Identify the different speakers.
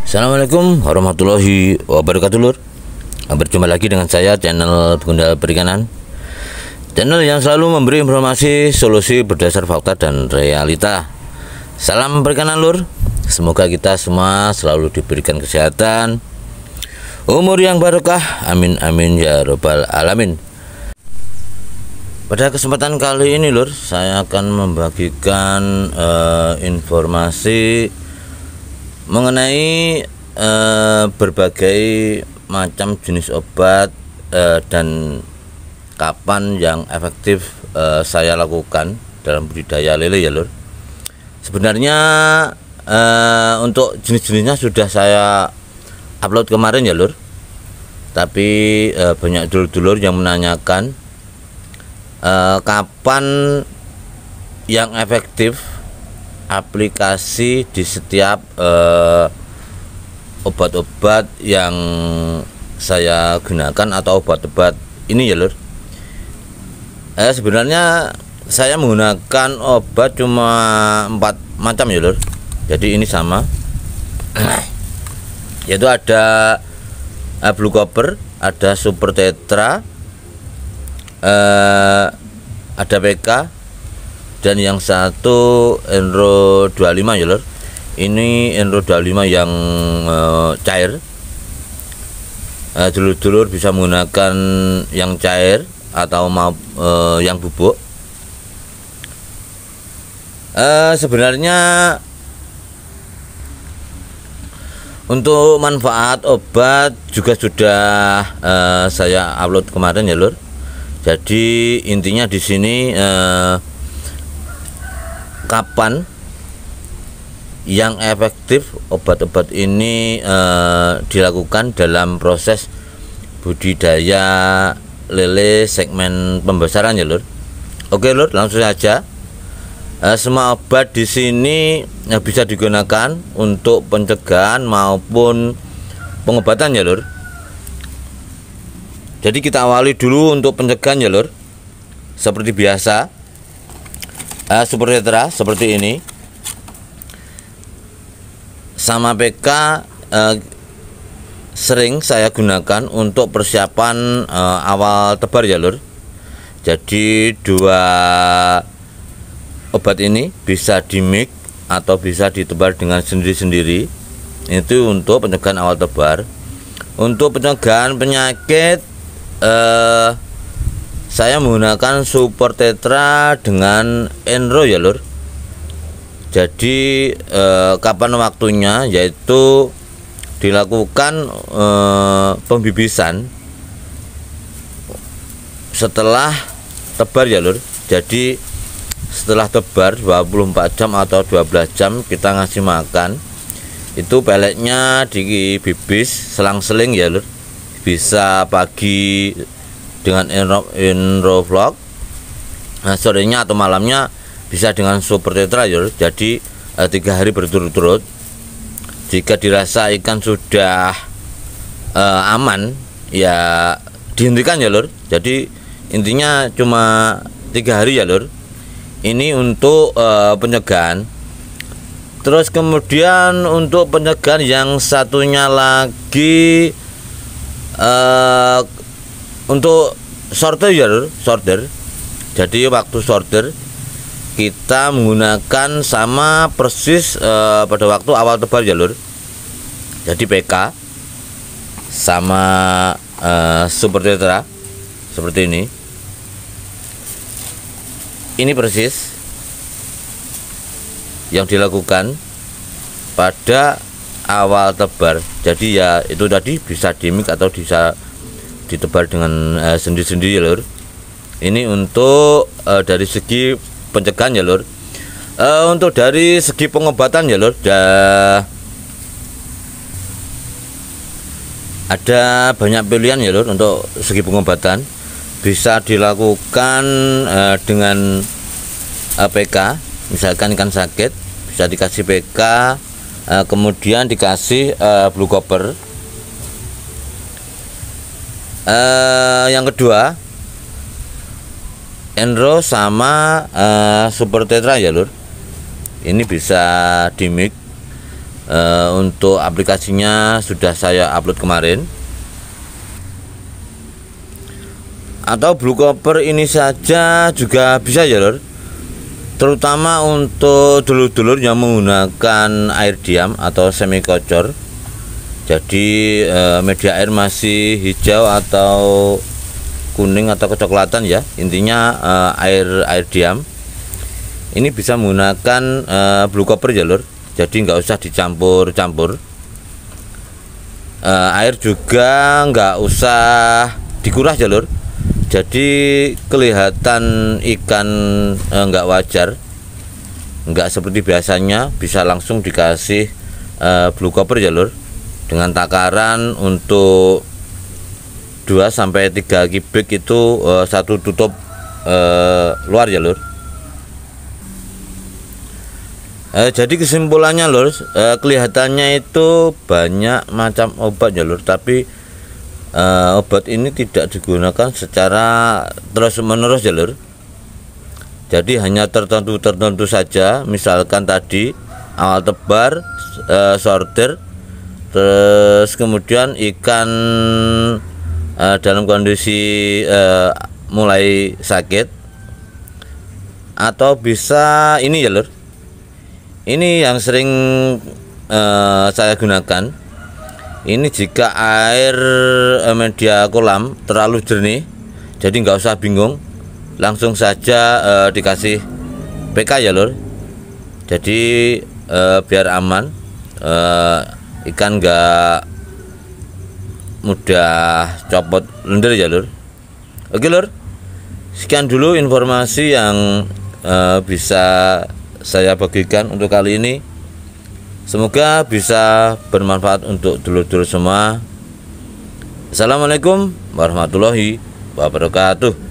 Speaker 1: Assalamualaikum warahmatullahi wabarakatuh, Lur. Berjumpa lagi dengan saya, channel Gundal Perikanan, channel yang selalu memberi informasi solusi berdasar fakta dan realita. Salam perikanan, Lur. Semoga kita semua selalu diberikan kesehatan, umur yang barokah, amin amin ya robbal alamin. Pada kesempatan kali ini, Lur, saya akan membagikan informasi mengenai berbagai macam jenis obat dan kapan yang efektif saya lakukan dalam budidaya lele, ya, Lur. Sebenarnya untuk jenis-jenisnya sudah saya upload kemarin, ya, Lur. Tapi banyak dulur-dulur yang menanyakan kapan yang efektif aplikasi di setiap obat-obat yang saya gunakan atau obat-obat ini, ya, Lur. Sebenarnya saya menggunakan obat cuma 4 macam, ya, Lur. Jadi ini sama, yaitu ada Blue Copper, ada Super Tetra, ada PK, dan yang satu Enro 25, ya, Lur. Ini Enro 25 yang cair. Dulur-dulur bisa menggunakan yang cair atau yang bubuk. Sebenarnya untuk manfaat obat juga sudah saya upload kemarin, ya, Lur. Jadi intinya di sini kapan yang efektif obat-obat ini dilakukan dalam proses budidaya lele segmen pembesaran, ya, Lur. Oke, Lur, langsung saja. Semua obat di sini bisa digunakan untuk pencegahan maupun pengobatan, ya, Lur. Jadi kita awali dulu untuk pencegahan, ya, Lur. Seperti biasa, Super Tetra seperti ini sama PK sering saya gunakan untuk persiapan awal tebar, ya, Lur. Jadi dua obat ini bisa dimix atau bisa ditebar dengan sendiri-sendiri. Itu untuk pencegahan awal tebar. Untuk pencegahan penyakit saya menggunakan Super Tetra dengan Enro, ya, Lur. Jadi kapan waktunya, yaitu dilakukan pembibisan setelah tebar, ya, Lur. Jadi setelah tebar 24 jam atau 12 jam kita ngasih makan. Itu peletnya dibibis selang-seling, ya, Lur. Bisa pagi dengan Enro Vlog, sorenya atau malamnya bisa dengan Super Tetra, ya, Lur. Jadi 3 hari berturut-turut. Jika dirasa ikan sudah aman, ya dihentikan, ya, Lur. Jadi intinya cuma 3 hari, ya, Lur. Ini untuk pencegahan. Terus kemudian untuk pencegahan yang satunya lagi untuk sorter, ya, Lur. Sorter. Jadi waktu sorter kita menggunakan sama persis pada waktu awal tebar, ya, Lur. Jadi PK sama Super Tetra seperti ini. Ini persis yang dilakukan pada awal tebar. Jadi ya itu tadi bisa dimix atau bisa ditebar dengan sendiri-sendiri, ya, Lur. Ini untuk dari segi pencegahan, ya, Lur. Untuk dari segi pengobatan, ya, Lur, ada banyak pilihan, ya, Lur. Untuk segi pengobatan bisa dilakukan dengan PK. Misalkan ikan sakit bisa dikasih PK, kemudian dikasih Blue Copper. Yang kedua Enro sama Super Tetra, ya, Lur. Ini bisa dimix Untuk aplikasinya sudah saya upload kemarin. Atau Blue Copper ini saja juga bisa ya lur, terutama untuk dulur-dulur yang menggunakan air diam atau semi kocor. Jadi media air masih hijau atau kuning atau kecoklatan ya, intinya air diam. Ini bisa menggunakan Blue Copper ya lur, jadi nggak usah dicampur-campur. Air juga nggak usah dikuras ya lur, jadi kelihatan ikan nggak wajar, nggak seperti biasanya. Bisa langsung dikasih Blue Copper ya lur, dengan takaran untuk 2-3 kubik itu satu tutup luar ya lur. Jadi kesimpulannya lur, kelihatannya itu banyak macam obat ya lur, tapi obat ini tidak digunakan secara terus menerus ya lur. Jadi hanya tertentu saja, misalkan tadi awal tebar, sortir, terus kemudian ikan dalam kondisi mulai sakit, atau bisa ini ya lur, ini yang sering saya gunakan. Ini jika air media kolam terlalu jernih, jadi nggak usah bingung, langsung saja dikasih PK ya lur. Jadi biar aman, ikan nggak mudah copot lendir ya lur. Oke lur, sekian dulu informasi yang bisa saya bagikan untuk kali ini. Semoga bisa bermanfaat untuk dulur-dulur semua. Assalamualaikum warahmatullahi wabarakatuh.